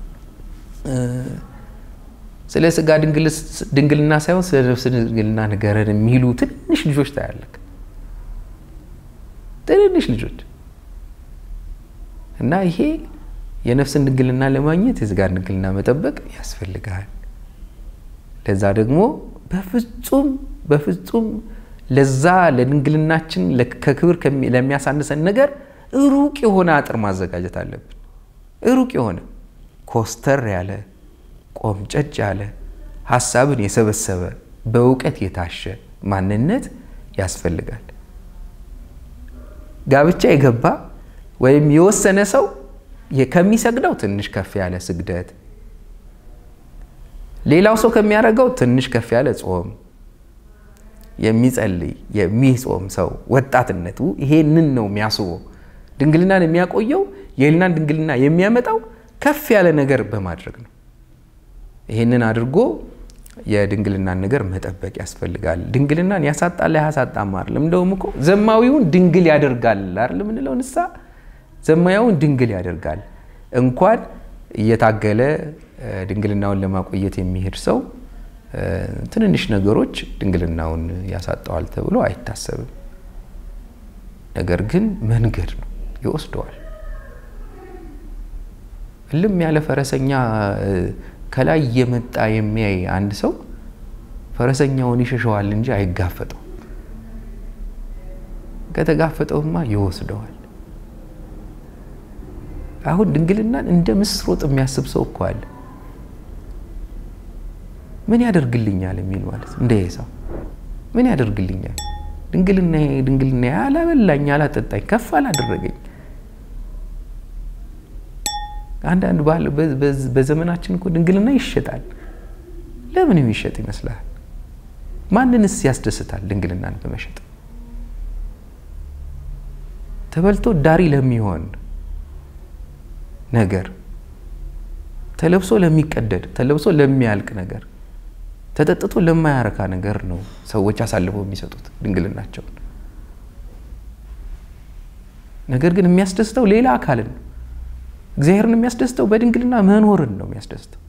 ስለ ስጋ ድንግልና ሳይሆን ስለ ነፍስ ድንግልና ነገርን የሚሉ ትንሽ ልጆች ታያለክ ትንንሽ ልጆች እና ይሄ የነፍስን ድንግልና ለማግኘት የስጋን ድንግልና መጠበቅ ያስፈልጋል። ለዛ ደግሞ በፍጹም ለዛ ለድንግልናችን ከክብር ለሚያሳንሰን ነገር ሩቅ የሆነ አጥር ማዘጋጀት አለብን። ሩቅ የሆነ ኮስተር ያለ ቆምጨጭ ያለ ሐሳብን የሰበሰበ በእውቀት የታሸ ማንነት ያስፈልጋል። ጋብቻ የገባ ወይም የወሰነ ሰው ከሚሰግደው ትንሽ ከፍ ያለ ስግደት፣ ሌላው ሰው ከሚያደርገው ትንሽ ከፍ ያለ ጾም የሚጸልይ የሚጾም ሰው ወጣትነቱ ይሄንን ነው የሚያስበው። ድንግልናን የሚያቆየው የህሊናን ድንግልና የሚያመጣው ከፍ ያለ ነገር በማድረግ ነው። ይሄንን አድርጎ የድንግልናን ነገር መጠበቅ ያስፈልጋል። ድንግልናን ያሳጣል ያሳጣም አይደለም። እንደውም እኮ ዘማዊውን ድንግል ያደርጋል አይደል? ምን ነው ንሳ ዘማዊውን ድንግል ያደርጋል። እንኳን እየታገለ ድንግልናውን ለማቆየት የሚሄድ ሰው ትንንሽ ነገሮች ድንግልናውን ያሳጣዋል ተብሎ አይታሰብም። ነገር ግን መንገድ ነው ይወስደዋል። እልም ያለ ፈረሰኛ ከላይ የመጣ የሚያይ አንድ ሰው ፈረሰኛውን ይሸሸዋል እንጂ አይጋፈጠው። ከተጋፈጠውማ ይወስደዋል። አሁን ድንግልናን እንደ ምስሮጥ የሚያስብ ሰው እኮ አለ። ምን ያደርግልኛል የሚል ማለት እንደ ኢየሱስ ምን ያደርግልኛል? ድንግልና ያላበላኝ ያላጠጣኝ ከፍ አላደረገኝ። አንዳንድ በዘመናችን እኮ ድንግልና ይሸጣል። ለምን የሚሸጥ ይመስላል? ማንንስ ያስደስታል ድንግልናን በመሸጥ? ተበልቶ ዳሪ ለሚሆን ነገር፣ ተለብሶ ለሚቀደድ፣ ተለብሶ ለሚያልቅ ነገር፣ ተጠጥቶ ለማያረካ ነገር ነው ሰዎች አሳልፈው የሚሰጡት ድንግልናቸው። ነገር ግን የሚያስደስተው ሌላ አካልን ነው። እግዚአብሔርን የሚያስደስተው በድንግልና መኖርን ነው የሚያስደስተው።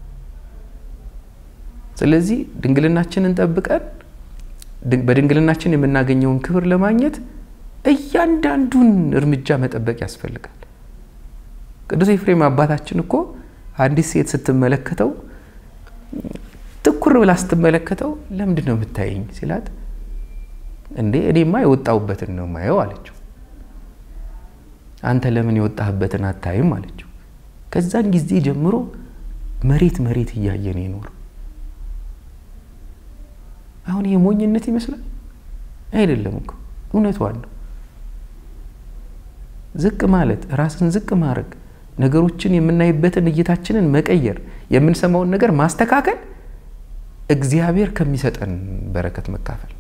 ስለዚህ ድንግልናችንን ጠብቀን በድንግልናችን የምናገኘውን ክብር ለማግኘት እያንዳንዱን እርምጃ መጠበቅ ያስፈልጋል። ቅዱስ ኤፍሬም አባታችን እኮ አንዲት ሴት ስትመለከተው ትኩር ብላ ስትመለከተው ለምንድን ነው የምታየኝ ሲላት እንዴ እኔማ የወጣሁበትን ነው ማየው አለችው። አንተ ለምን የወጣህበትን አታይም አለችው። ከዛን ጊዜ ጀምሮ መሬት እያየን ይኖር። አሁን ይሄ ሞኝነት ይመስላል አይደለም እኮ እውነቷን ነው። ዝቅ ማለት ራስን ዝቅ ማድረግ ነገሮችን የምናይበትን እይታችንን መቀየር የምንሰማውን ነገር ማስተካከል እግዚአብሔር ከሚሰጠን በረከት መካፈል።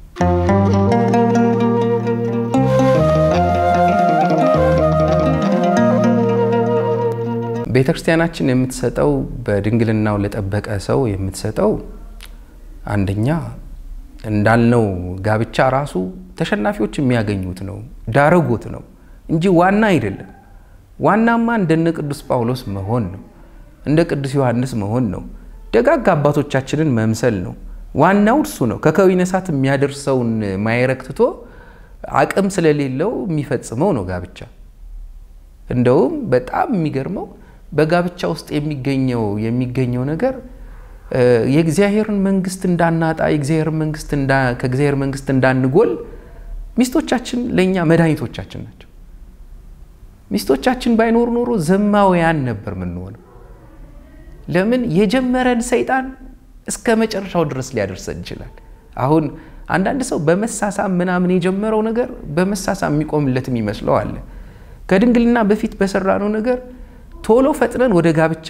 ቤተክርስቲያናችን የምትሰጠው በድንግልናው ለጠበቀ ሰው የምትሰጠው አንደኛ እንዳልነው ጋብቻ ራሱ ተሸናፊዎች የሚያገኙት ነው፣ ዳረጎት ነው እንጂ ዋና አይደለም። ዋናማ እንደ ቅዱስ ጳውሎስ መሆን ነው፣ እንደ ቅዱስ ዮሐንስ መሆን ነው፣ ደጋግ አባቶቻችንን መምሰል ነው። ዋናው እሱ ነው። ከከዊነ እሳት የሚያደርሰውን ማይረክትቶ አቅም ስለሌለው የሚፈጽመው ነው ጋብቻ። እንደውም በጣም የሚገርመው በጋብቻ ውስጥ የሚገኘው ነገር የእግዚአብሔርን መንግስት እንዳናጣ ከእግዚአብሔር መንግስት እንዳንጎል ሚስቶቻችን ለኛ መድኃኒቶቻችን ናቸው። ሚስቶቻችን ባይኖር ኖሮ ዘማውያን ነበር ምንሆነው። ለምን የጀመረን ሰይጣን እስከ መጨረሻው ድረስ ሊያደርሰን ይችላል። አሁን አንዳንድ ሰው በመሳሳም ምናምን የጀመረው ነገር በመሳሳም የሚቆምለትም ይመስለው አለ። ከድንግልና በፊት በሰራነው ነገር ቶሎ ፈጥነን ወደ ጋብቻ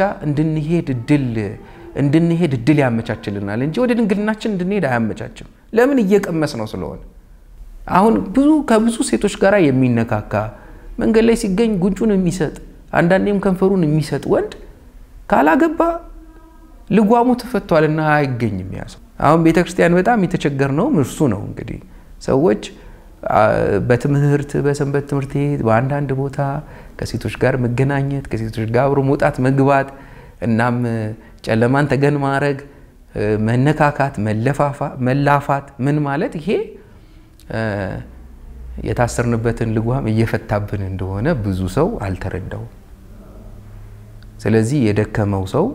እንድንሄድ እድል ያመቻችልናል እንጂ ወደ ድንግልናችን እንድንሄድ አያመቻችም። ለምን እየቀመስ ነው ስለሆነ። አሁን ከብዙ ሴቶች ጋር የሚነካካ መንገድ ላይ ሲገኝ ጉንጩን የሚሰጥ አንዳንዴም ከንፈሩን የሚሰጥ ወንድ ካላገባ ልጓሙ ተፈቷልና አይገኝም ያሰው። አሁን ቤተክርስቲያን በጣም የተቸገርነው እርሱ ነው። እንግዲህ ሰዎች በትምህርት በሰንበት ትምህርት በአንዳንድ ቦታ ከሴቶች ጋር መገናኘት፣ ከሴቶች ጋር አብሮ መውጣት መግባት፣ እናም ጨለማን ተገን ማድረግ፣ መነካካት፣ መላፋት ምን ማለት ይሄ የታሰርንበትን ልጓም እየፈታብን እንደሆነ ብዙ ሰው አልተረዳው። ስለዚህ የደከመው ሰው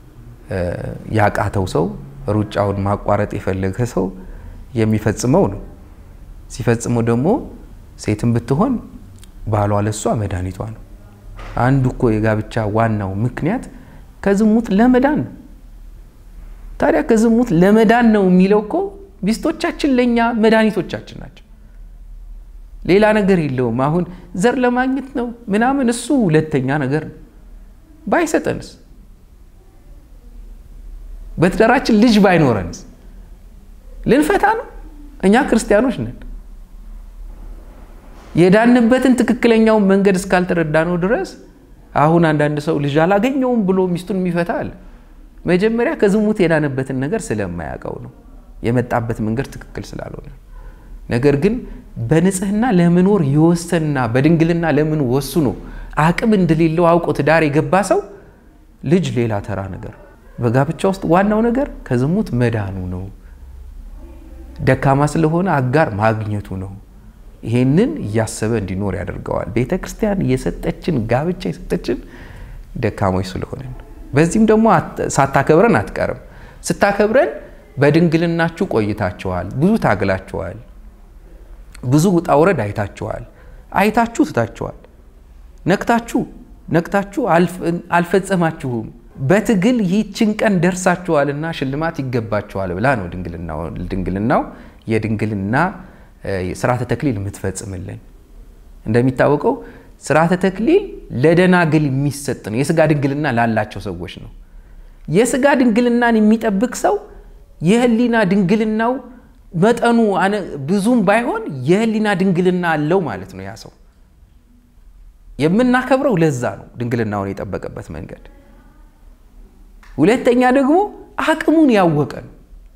ያቃተው ሰው ሩጫውን ማቋረጥ የፈለገ ሰው የሚፈጽመው ነው። ሲፈጽመው ደግሞ ሴትም ብትሆን ባሏ ለሷ መድኃኒቷ ነው። አንዱ እኮ የጋብቻ ዋናው ምክንያት ከዝሙት ለመዳን ነው። ታዲያ ከዝሙት ለመዳን ነው የሚለው እኮ ሚስቶቻችን ለኛ መድኃኒቶቻችን ናቸው። ሌላ ነገር የለውም። አሁን ዘር ለማግኘት ነው ምናምን እሱ ሁለተኛ ነገር ነው። ባይሰጠንስ በትዳራችን ልጅ ባይኖረንስ ልንፈታ ነው? እኛ ክርስቲያኖች ነን። የዳንበትን ትክክለኛው መንገድ እስካልተረዳነው ድረስ አሁን አንዳንድ ሰው ልጅ አላገኘውም ብሎ ሚስቱን የሚፈታ አለ። መጀመሪያ ከዝሙት የዳነበትን ነገር ስለማያውቀው ነው፣ የመጣበት መንገድ ትክክል ስላልሆነ። ነገር ግን በንጽህና ለመኖር ይወሰንና በድንግልና ለምን ወስኖ አቅም እንደሌለው አውቆ ትዳር የገባ ሰው ልጅ ሌላ ተራ ነገር። በጋብቻ ውስጥ ዋናው ነገር ከዝሙት መዳኑ ነው። ደካማ ስለሆነ አጋር ማግኘቱ ነው። ይሄንን ያሰበ እንዲኖር ያደርገዋል። ቤተክርስቲያን የሰጠችን ጋብቻ የሰጠችን ደካሞች ስለሆነ ነው። በዚህም ደግሞ ሳታከብረን አትቀርም። ስታከብረን በድንግልናችሁ ቆይታችኋል፣ ብዙ ታግላችኋል፣ ብዙ ውጣ ውረድ አይታችኋል፣ አይታችሁ ትታችኋል፣ ነክታችሁ አልፈጸማችሁም። በትግል ይህችን ቀን ደርሳችኋልና ሽልማት ይገባችኋል ብላ ነው ድንግልናው የድንግልና ስርዓተ ተክሊል የምትፈጽምልን። እንደሚታወቀው ስርዓተ ተክሊል ለደናግል የሚሰጥ ነው። የስጋ ድንግልና ላላቸው ሰዎች ነው። የስጋ ድንግልናን የሚጠብቅ ሰው የህሊና ድንግልናው መጠኑ ብዙም ባይሆን የህሊና ድንግልና አለው ማለት ነው። ያ ሰው የምናከብረው ለዛ ነው ድንግልናውን የጠበቀበት መንገድ። ሁለተኛ ደግሞ አቅሙን ያወቀ ነው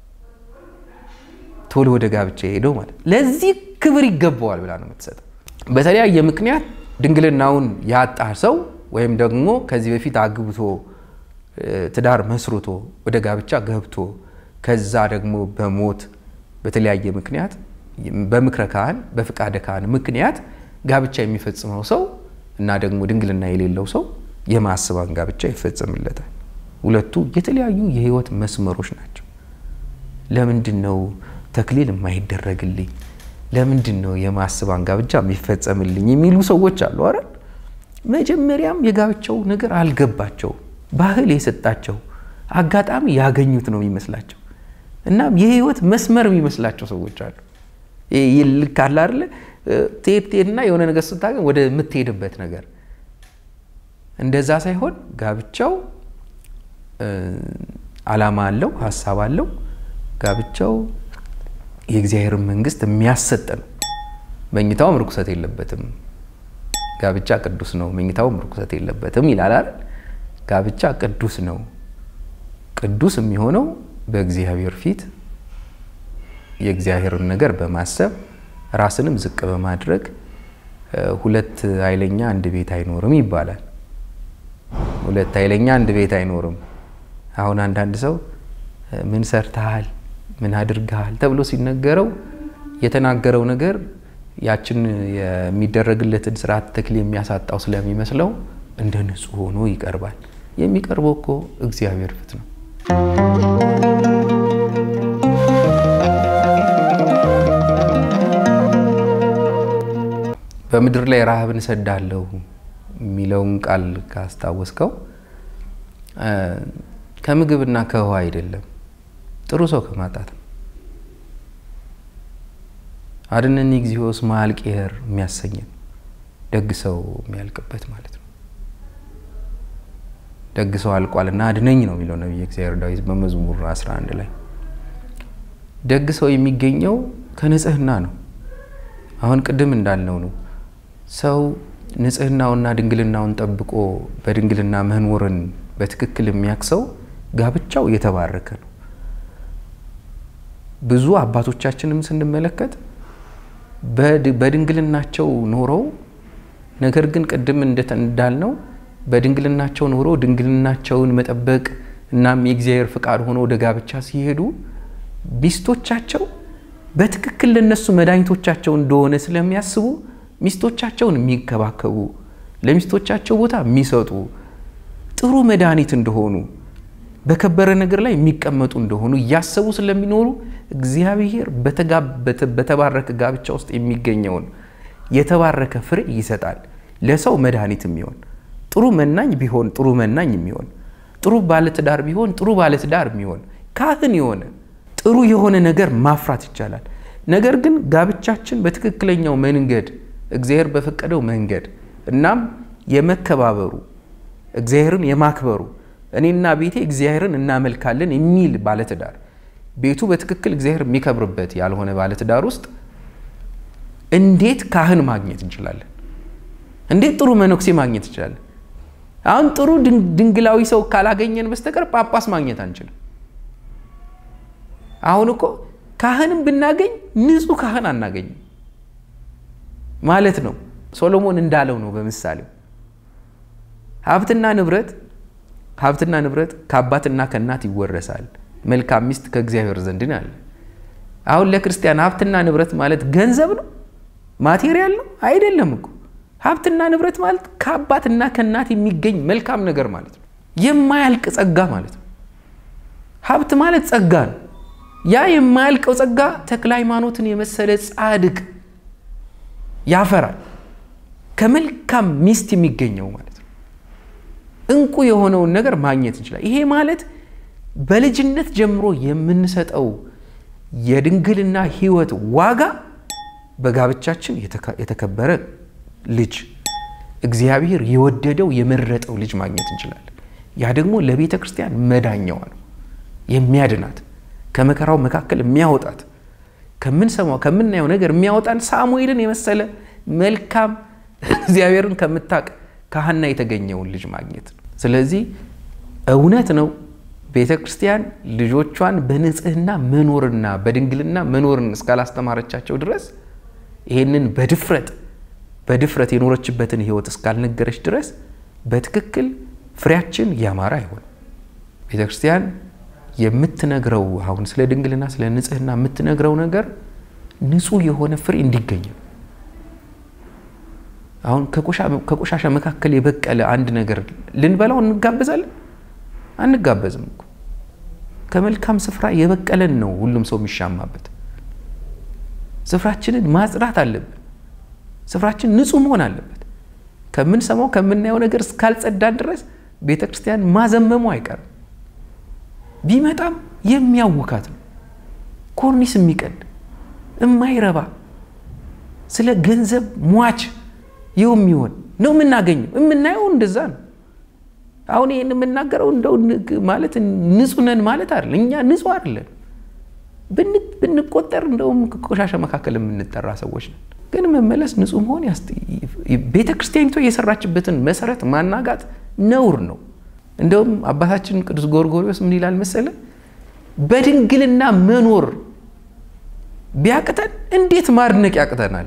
ቶሎ ወደ ጋብቻ ሄደው ማለት ለዚህ ክብር ይገባዋል ብላ ነው የምትሰጠው። በተለያየ ምክንያት ድንግልናውን ያጣ ሰው ወይም ደግሞ ከዚህ በፊት አግብቶ ትዳር መስርቶ ወደ ጋብቻ ገብቶ ከዛ ደግሞ በሞት በተለያየ ምክንያት በምክረ ካህን በፍቃደ ካህን ምክንያት ጋብቻ የሚፈጽመው ሰው እና ደግሞ ድንግልና የሌለው ሰው የማስባን ጋብቻ ይፈጽምለታል። ሁለቱ የተለያዩ የህይወት መስመሮች ናቸው። ለምንድነው ተክሊል የማይደረግልኝ? ለምንድነው የማስባን ጋብቻ የሚፈጸምልኝ የሚሉ ሰዎች አሉ አይደል? መጀመሪያም የጋብቻው ነገር አልገባቸው፣ ባህል የሰጣቸው አጋጣሚ ያገኙት ነው የሚመስላቸው እና የህይወት መስመር የሚመስላቸው ሰዎች አሉ። ይልካል አይደል? ቴፕቴና የሆነ ነገር ስታገኝ ወደ ምትሄድበት ነገር እንደዛ ሳይሆን ጋብቻው ዓላማ አለው፣ ሐሳብ አለው። ጋብቻው የእግዚአብሔር መንግስት የሚያሰጥ ነው። መኝታውም ርኩሰት የለበትም። ጋብቻ ቅዱስ ነው፣ መኝታውም ርኩሰት የለበትም ይላል አይደል? ጋብቻ ቅዱስ ነው። ቅዱስ የሚሆነው በእግዚአብሔር ፊት የእግዚአብሔርን ነገር በማሰብ ራስንም ዝቅ በማድረግ ሁለት ኃይለኛ አንድ ቤት አይኖርም ይባላል። ሁለት ኃይለኛ አንድ ቤት አይኖርም። አሁን አንዳንድ ሰው ምን ሰርተሃል ምን አድርገሃል ተብሎ ሲነገረው የተናገረው ነገር ያችን የሚደረግለትን ስርዓተ ተክሊል የሚያሳጣው ስለሚመስለው እንደ ንጹህ ሆኖ ይቀርባል። የሚቀርበው እኮ እግዚአብሔር ፊት ነው። በምድር ላይ ረሃብን ሰዳለሁ የሚለውን ቃል ካስታወስከው ከምግብና ከውሃ አይደለም፣ ጥሩ ሰው ከማጣት ነው። አድነኒ እግዚኦ እስመ አልቄር የሚያሰኝ ደግ ሰው የሚያልቅበት ማለት ነው። ደግ ሰው አልቋልና አድነኝ ነው የሚለው ነብዩ እግዚአብሔር ዳዊት በመዝሙር 11 ላይ። ደግ ሰው የሚገኘው ከንጽህና ነው። አሁን ቅድም እንዳልነው ነው ሰው ንጽህናውና ድንግልናውን ጠብቆ በድንግልና መኖርን በትክክል የሚያክሰው ጋብቻው የተባረከ ነው። ብዙ አባቶቻችንም ስንመለከት በድንግልናቸው ኖረው ነገር ግን ቅድም እንዳልነው በድንግልናቸው ኖረው ድንግልናቸውን መጠበቅ እናም የእግዚአብሔር ፍቃድ ሆኖ ወደ ጋብቻ ሲሄዱ ሚስቶቻቸው በትክክል ለነሱ መድኃኒቶቻቸው እንደሆነ ስለሚያስቡ ሚስቶቻቸውን የሚከባከቡ ለሚስቶቻቸው ቦታ የሚሰጡ ጥሩ መድኃኒት እንደሆኑ በከበረ ነገር ላይ የሚቀመጡ እንደሆኑ ያሰቡ ስለሚኖሩ እግዚአብሔር በተባረከ ጋብቻ ውስጥ የሚገኘውን የተባረከ ፍሬ ይሰጣል ለሰው መድኃኒት የሚሆን ጥሩ መናኝ ቢሆን ጥሩ መናኝ የሚሆን ጥሩ ባለትዳር ቢሆን ጥሩ ባለትዳር የሚሆን ካህን የሆነ ጥሩ የሆነ ነገር ማፍራት ይቻላል ነገር ግን ጋብቻችን በትክክለኛው መንገድ እግዚአብሔር በፈቀደው መንገድ እናም የመከባበሩ እግዚአብሔርን የማክበሩ እኔና ቤቴ እግዚአብሔርን እናመልካለን የሚል ባለትዳር ቤቱ በትክክል እግዚአብሔር የሚከብርበት ያልሆነ ባለትዳር ውስጥ እንዴት ካህን ማግኘት እንችላለን እንዴት ጥሩ መነኩሴ ማግኘት እንችላለን አሁን ጥሩ ድንግላዊ ሰው ካላገኘን በስተቀር ጳጳስ ማግኘት አንችልም አሁን እኮ ካህንም ብናገኝ ንጹህ ካህን አናገኝ ማለት ነው ሶሎሞን እንዳለው ነው በመሳሌው ሀብትና ንብረት ከአባትና ከእናት ይወረሳል መልካም ሚስት ከእግዚአብሔር ዘንድ ነው አሁን ለክርስቲያን ሀብትና ንብረት ማለት ገንዘብ ነው ማቴሪያል ነው አይደለም እኮ ሀብትና ንብረት ማለት ከአባትና ከእናት የሚገኝ መልካም ነገር ማለት ነው የማያልቅ ጸጋ ማለት ነው ሀብት ማለት ጸጋ ነው ያ የማያልቀው ጸጋ ተክለ ሃይማኖትን የመሰለ ጻድቅ ያፈራል ከመልካም ሚስት የሚገኘው ማለት ነው እንቁ የሆነውን ነገር ማግኘት እንችላለን ይሄ ማለት በልጅነት ጀምሮ የምንሰጠው የድንግልና ህይወት ዋጋ በጋብቻችን የተከበረ ልጅ እግዚአብሔር የወደደው የመረጠው ልጅ ማግኘት እንችላለን ያ ደግሞ ለቤተ ክርስቲያን መዳኛዋ ነው የሚያድናት ከመከራው መካከል የሚያወጣት ከምንሰማው ከምናየው ነገር የሚያወጣን ሳሙኤልን የመሰለ መልካም እግዚአብሔርን ከምታቅ ካህና የተገኘውን ልጅ ማግኘት ስለዚህ እውነት ነው ቤተ ክርስቲያን ልጆቿን በንጽህና መኖርና በድንግልና መኖርን እስካላስተማረቻቸው ድረስ ይሄንን በድፍረት የኖረችበትን ህይወት እስካልነገረች ድረስ በትክክል ፍሬያችን ያማረ አይሆን ቤተ ክርስቲያን የምትነግረው አሁን ስለ ድንግልና ስለ ንጽህና የምትነግረው ነገር ንጹህ የሆነ ፍሬ እንዲገኝ አሁን ከቆሻሻ መካከል የበቀለ አንድ ነገር ልንበላው አንጋበዝም እኮ ከመልካም ስፍራ የበቀለን ነው ሁሉም ሰው የሚሻማበት ስፍራችንን ማጽዳት አለብን ስፍራችን ንጹህ መሆን አለበት ከምንሰማው ከምናየው ነገር እስካልጸዳን ድረስ ቤተክርስቲያን ማዘመሙ አይቀርም ቢመጣም የሚያውካት ነው ኮርኒስ የሚቀድ የማይረባ ስለ ገንዘብ ሟች የሚሆን ነው የምናየው እንደዛ ነው አሁን ይሄን የምናገረው እንደው ማለት ንጹህ ነን ማለት አይደል እኛ ንጹህ አይደለም ብንቆጠር እንደውም ቆሻሻ መካከል የምንጠራ ሰዎች ነን ግን መመለስ ንጹህ መሆን ቤተክርስቲያኒቱ የሰራችበትን መሰረት ማናጋት ነውር ነው እንደውም አባታችን ቅዱስ ጎርጎርዮስ ምን ይላል መሰለ በድንግልና መኖር ቢያቅተን እንዴት ማድነቅ ያቅተናል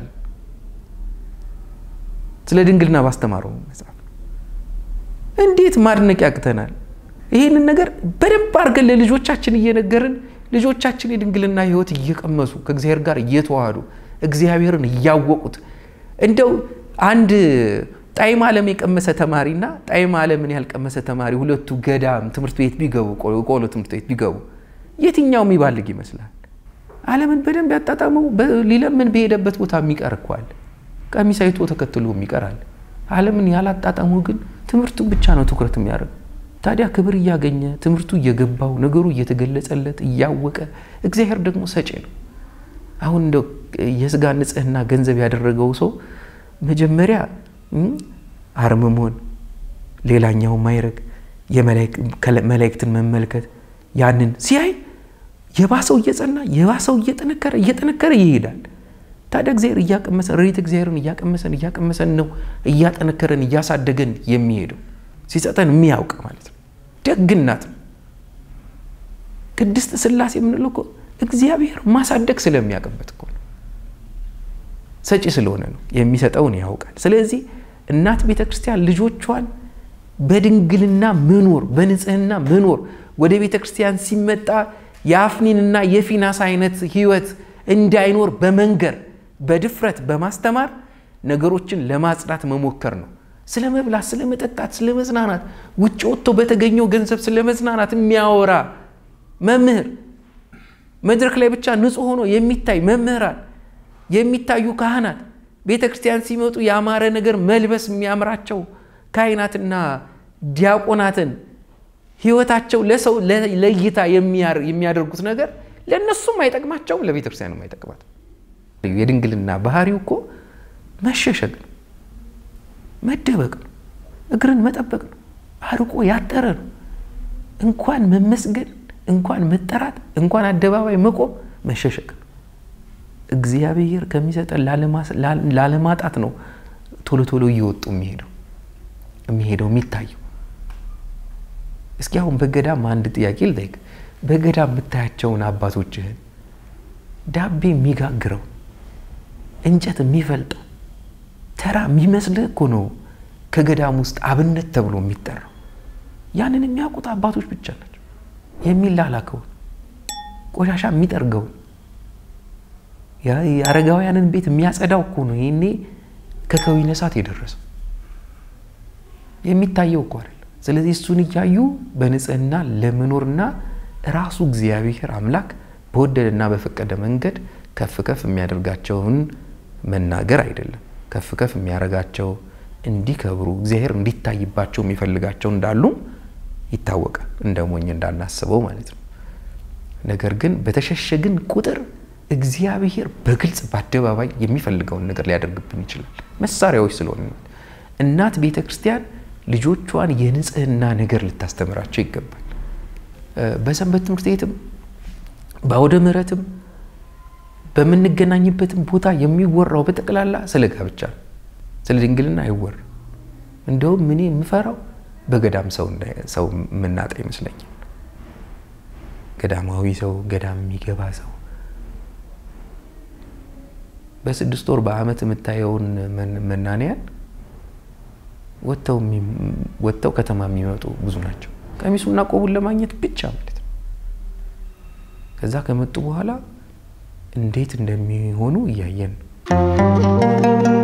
ስለ ድንግልና ባስተማረው መጽሐፍ እንዴት ማድነቅ ያቅተናል ይሄንን ነገር በደንብ አርገን ለልጆቻችን እየነገርን ልጆቻችን የድንግልና ህይወት እየቀመሱ ከእግዚአብሔር ጋር እየተዋሃዱ እግዚአብሔርን እያወቁት እንደው አንድ ጣይም ዓለም የቀመሰ ተማሪና ጣይም ዓለምን ያልቀመሰ ተማሪ ሁለቱ ገዳም ትምህርት ቤት ቢገቡ ቆሎ ትምህርት ቤት ቢገቡ የትኛው የሚባልግ ይመስላል ዓለምን በደንብ ያጣጣመው ሊለምን በሄደበት ቦታ የሚቀርኳል ቀሚሳይቶ ተከትሎ የሚቀራል ዓለምን ያላጣጣመው ግን ትምህርቱ ብቻ ነው ትኩረት የሚያደርግ ታዲያ ክብር ያገኘ ትምህርቱ እየገባው ነገሩ እየተገለጸለት እያወቀ እግዚአብሔር ደግሞ ሰጪ ነው አሁን እንደው የስጋ ንጽህና ገንዘብ ያደረገው ሰው መጀመሪያ አርምሞን ሌላኛው ማይረግ የመላእክትን መመልከት ያንን ሲያይ የባሰው እየጸና የባሰው እየጠነከረ ይሄዳል ታዲያ እግዚአብሔር እያቀመሰ ሬት እግዚአብሔርን እያቀመሰን ነው እያጠነከረን እያሳደገን የሚሄደው ሲሰጠን የሚያውቅ ማለት ነው ደግናት ቅድስት ሥላሴ ምንለው እኮ እግዚአብሔር ማሳደግ ስለሚያቀበት እኮ ሰጪ ስለሆነ ነው የሚሰጠውን ያውቃል ስለዚህ እናት ቤተክርስቲያን ልጆቿን በድንግልና መኖር በንጽህና መኖር ወደ ቤተክርስቲያን ሲመጣ ያፍኒንና የፊናስ አይነት ህይወት እንዳይኖር በመንገር በድፍረት በማስተማር ነገሮችን ለማጽዳት መሞከር ነው። ስለመብላት ስለመጠጣት ስለመዝናናት ውጭ ወጥቶ በተገኘው ገንዘብ ስለመዝናናት የሚያወራ መምህር መድረክ ላይ ብቻ ንጹህ ሆኖ የሚታይ መምህራን የሚታዩ ካህናት ቤተክርስቲያን ሲመጡ ያማረ ነገር መልበስ የሚያምራቸው ካህናትና ዲያቆናትን ህይወታቸው ለሰው ለይታ የሚያደርጉት ነገር ለነሱም አይጠቅማቸውም ለቤተክርስቲያንም አይጠቅማት። የድንግልና ባህሪው እኮ መሸሸግ ነው፣ መደበቅ ነው፣ እግርን መጠበቅ ነው፣ አርቆ ያጠረ ነው። እንኳን መመስገን እንኳን መጠራት እንኳን አደባባይ መቆም መሸሸግ ነው። እግዚአብሔር ከሚሰጠን ላለማጣት ነው ቶሎ ቶሎ እየወጡ የሚሄደው የሚታየው። እስኪ አሁን በገዳም አንድ ጥያቄ ልጠይቅ። በገዳም የምታያቸውን አባቶችህን ዳቤ የሚጋግረው እንጨት የሚፈልጠው ተራ የሚመስልህ እኮ ነው ከገዳም ውስጥ አብነት ተብሎ የሚጠራው። ያንን የሚያውቁት አባቶች ብቻ ናቸው። የሚላላከው ቆሻሻ የሚጠርገው ያረጋውያንን ቤት የሚያጸዳው እኮ ነው ይሄኔ ከከዊነ እሳት የደረሰው የሚታየው እኮ አይደል። ስለዚህ እሱን እያዩ በንጽህና ለመኖርና ራሱ እግዚአብሔር አምላክ በወደደና በፈቀደ መንገድ ከፍ ከፍ የሚያደርጋቸውን መናገር አይደለም። ከፍ ከፍ የሚያረጋቸው እንዲከብሩ እግዚአብሔር እንዲታይባቸው የሚፈልጋቸው እንዳሉ ይታወቃል። እንደሞኝ እንዳናስበው ማለት ነው። ነገር ግን በተሸሸግን ቁጥር እግዚአብሔር በግልጽ በአደባባይ የሚፈልገውን ነገር ሊያደርግብን ይችላል። መሳሪያዎች ስለሆነ እናት ቤተክርስቲያን ልጆቿን የንጽህና ነገር ልታስተምራቸው ይገባል። በሰንበት ትምህርት ቤትም በአውደ ምሕረትም በመንገናኝበትም ቦታ የሚወራው በተቀላላ ስለ ጋብቻ ስለ ድንግልና አይወራ። እንደውም ምን የምፈራው በገዳም ሰው ምናጣ ይመስለኛል። ገዳማዊ ሰው ገዳም የሚገባ ሰው በ6 ወር በአመት የምታየውን መናንያን ወጥተው ከተማ የሚመጡ ብዙ ናቸው። ቀሚሱና ቆቡን ለማግኘት ብቻ ማለት ነው። ከዛ ከመጡ በኋላ እንዴት እንደሚሆኑ እያየን